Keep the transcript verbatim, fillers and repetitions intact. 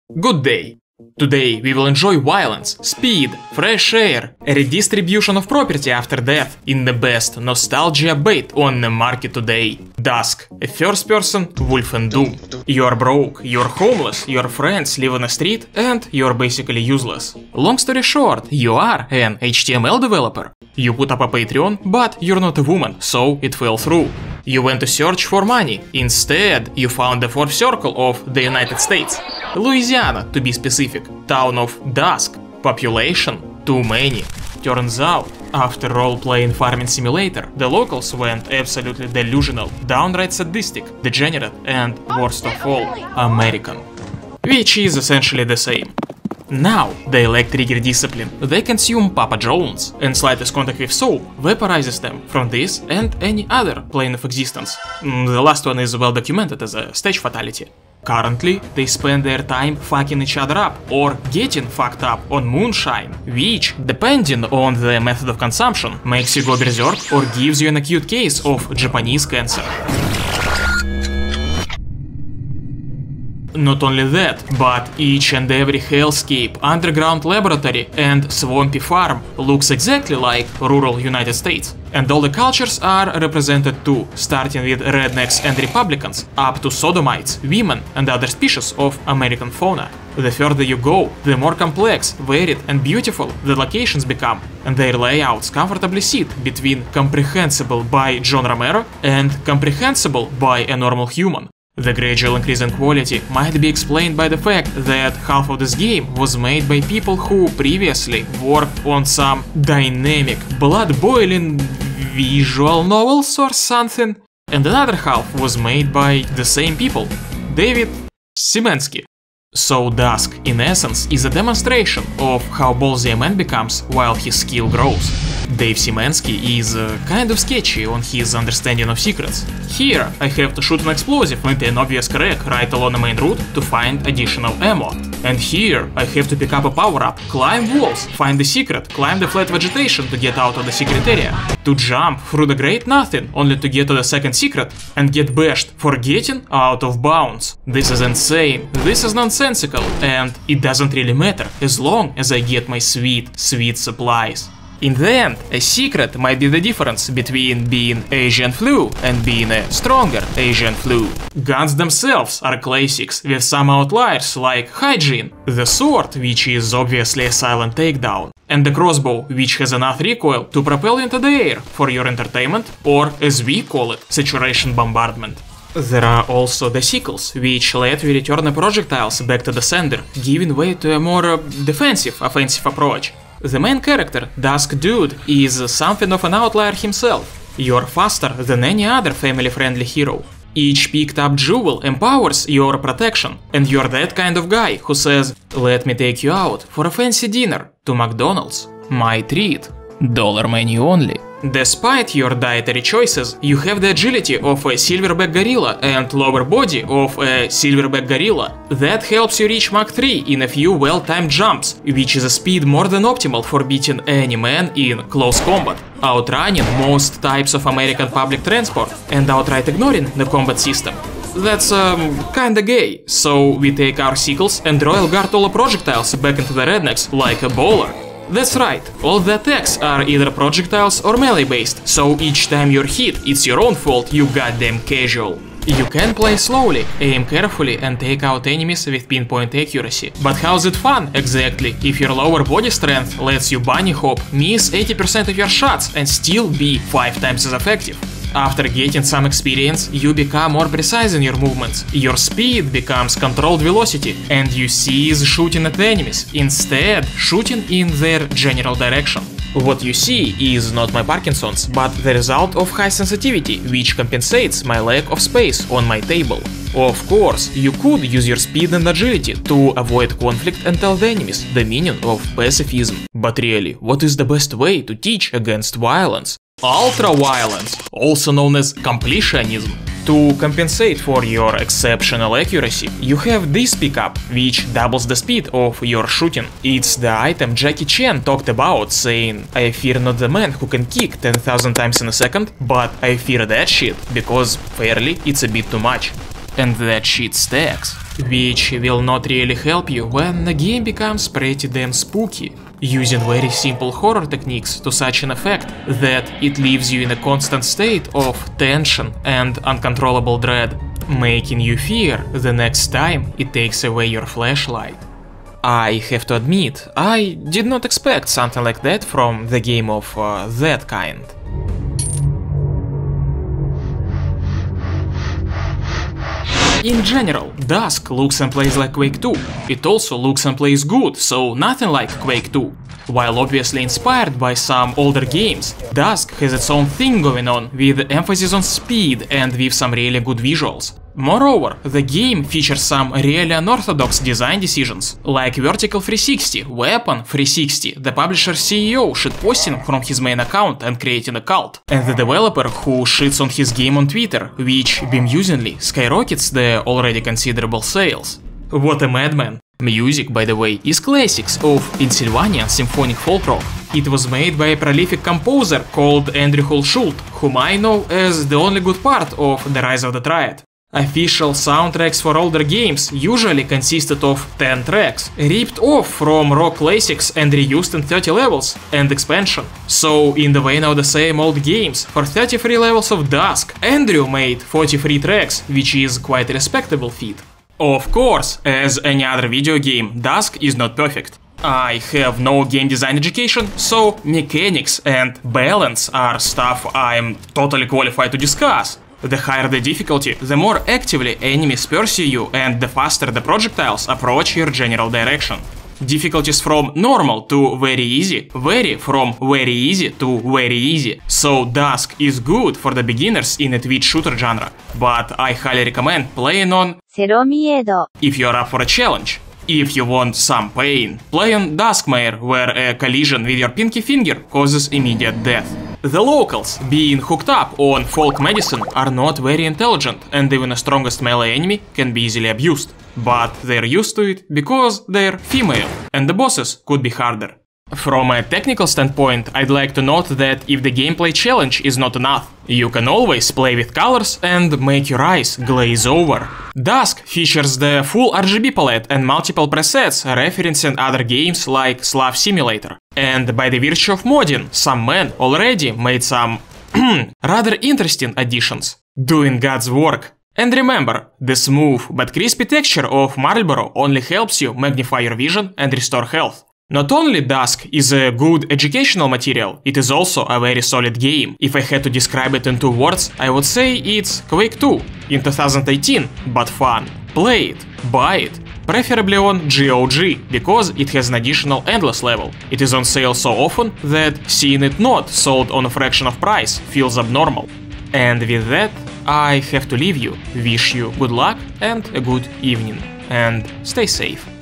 Good day. Today we will enjoy violence, speed, fresh air, a redistribution of property after death in the best nostalgia bait on the market today. Dusk, a first-person wolf and doom. You're broke, you're homeless, your friends live on the street, and you're basically useless. Long story short, you are an H T M L developer. You put up a Patreon, but you're not a woman, so it fell through. You went to search for money. Instead, you found the fourth circle of the United States. Louisiana, to be specific. Town of Dusk. Population, too many. Turns out, after role-playing farming simulator, the locals went absolutely delusional, downright sadistic, degenerate, and, worst of all, American. Which is essentially the same. Now, they lack trigger discipline, they consume Papa Jones, and slightest contact with soap vaporizes them from this and any other plane of existence. The last one is well documented as a stage fatality. Currently, they spend their time fucking each other up, or getting fucked up on moonshine, which, depending on the method of consumption, makes you go berserk or gives you an acute case of Japanese cancer. Not only that, but each and every hellscape, underground laboratory and swampy farm looks exactly like rural United States. And all the cultures are represented too, starting with rednecks and Republicans, up to sodomites, women and other species of American fauna. The further you go, the more complex, varied and beautiful the locations become, and their layouts comfortably sit between comprehensible by John Romero and comprehensible by a normal human. The gradual increase in quality might be explained by the fact that half of this game was made by people who previously worked on some dynamic, blood-boiling visual novels or something, and another half was made by the same people, David Simensky. So Dusk, in essence, is a demonstration of how ballsy a man becomes while his skill grows. Dave Simensky is uh, kind of sketchy on his understanding of secrets. Here, I have to shoot an explosive into an obvious crack right along the main route to find additional ammo. And here, I have to pick up a power-up, climb walls, find the secret, climb the flat vegetation to get out of the secret area, to jump through the great nothing only to get to the second secret and get bashed for getting out of bounds. This is insane, this is nonsensical, and it doesn't really matter as long as I get my sweet, sweet supplies. In the end, a secret might be the difference between being Asian flu and being a stronger Asian flu. Guns themselves are classics, with some outliers like hygiene, the sword, which is obviously a silent takedown, and the crossbow, which has enough recoil to propel you into the air for your entertainment, or as we call it, saturation bombardment. There are also the sickles, which let you return the projectiles back to the sender, giving way to a more uh, defensive, offensive approach. The main character, Dusk Dude, is something of an outlier himself. You're faster than any other family-friendly hero. Each picked up jewel empowers your protection, and you're that kind of guy who says, "Let me take you out for a fancy dinner to McDonald's. My treat. Dollar menu only." Despite your dietary choices, you have the agility of a silverback gorilla and lower body of a silverback gorilla. That helps you reach Mach three in a few well-timed jumps, which is a speed more than optimal for beating any man in close combat, outrunning most types of American public transport and outright ignoring the combat system. That's um, kinda gay, so we take our sickles and royal guard all the projectiles back into the rednecks like a bowler. That's right, all the attacks are either projectiles or melee based, so each time you're hit, it's your own fault, you goddamn casual. You can play slowly, aim carefully and take out enemies with pinpoint accuracy. But how's it fun, exactly, if your lower body strength lets you bunny hop, miss eighty percent of your shots and still be five times as effective? After getting some experience, you become more precise in your movements, your speed becomes controlled velocity, and you cease shooting at the enemies, instead shooting in their general direction. What you see is not my Parkinson's, but the result of high sensitivity, which compensates my lack of space on my table. Of course, you could use your speed and agility to avoid conflict and tell the enemies the meaning of pacifism. But really, what is the best way to teach against violence? Ultra-violence, also known as completionism. To compensate for your exceptional accuracy, you have this pickup, which doubles the speed of your shooting. It's the item Jackie Chan talked about, saying, "I fear not the man who can kick ten thousand times in a second, but I fear that shit, because fairly it's a bit too much." And that shit stacks. which will not really help you when the game becomes pretty damn spooky, using very simple horror techniques to such an effect that it leaves you in a constant state of tension and uncontrollable dread, making you fear the next time it takes away your flashlight. I have to admit, I did not expect something like that from the game of uh, that kind. In general, Dusk looks and plays like Quake two. It also looks and plays good, so nothing like Quake two. While obviously inspired by some older games, Dusk has its own thing going on, with emphasis on speed and with some really good visuals. Moreover, the game features some really unorthodox design decisions, like vertical three sixty, weapon three sixty, the publisher's C E O shitposting from his main account and creating a cult, and the developer who shits on his game on Twitter, which bemusingly skyrockets the already considerable sales. What a madman! Music, by the way, is classics of Pennsylvania symphonic folk rock. It was made by a prolific composer called Andrew Schultz, whom I know as the only good part of The Rise of the Triad. Official soundtracks for older games usually consisted of ten tracks, ripped off from rock classics and reused in thirty levels and expansion. So, in the vein of the same old games, for thirty-three levels of Dusk, Andrew made forty-three tracks, which is quite a respectable feat. Of course, as any other video game, Dusk is not perfect. I have no game design education, so mechanics and balance are stuff I'm totally qualified to discuss. The higher the difficulty, the more actively enemies pursue you and the faster the projectiles approach your general direction. Difficulties from normal to very easy vary from very easy to very easy, so Dusk is good for the beginners in a Twitch shooter genre, but I highly recommend playing on Zero Miedo if you're up for a challenge. If you want some pain, play on Duskmare, where a collision with your pinky finger causes immediate death. The locals, being hooked up on folk medicine, are not very intelligent, and even the strongest melee enemy can be easily abused. But they're used to it because they're female, and the bosses could be harder. From a technical standpoint, I'd like to note that if the gameplay challenge is not enough, you can always play with colors and make your eyes glaze over. Dusk features the full R G B palette and multiple presets referencing other games like Slav Simulator. And by the virtue of modding, some men already made some rather interesting additions, doing God's work. And remember, the smooth but crispy texture of Marlboro only helps you magnify your vision and restore health. Not only Dusk is a good educational material, it is also a very solid game. If I had to describe it in two words, I would say it's Quake two in two thousand eighteen, but fun. Play it, buy it, preferably on G O G, because it has an additional endless level. It is on sale so often that seeing it not sold on a fraction of price feels abnormal. And with that, I have to leave you, wish you good luck and a good evening, and stay safe.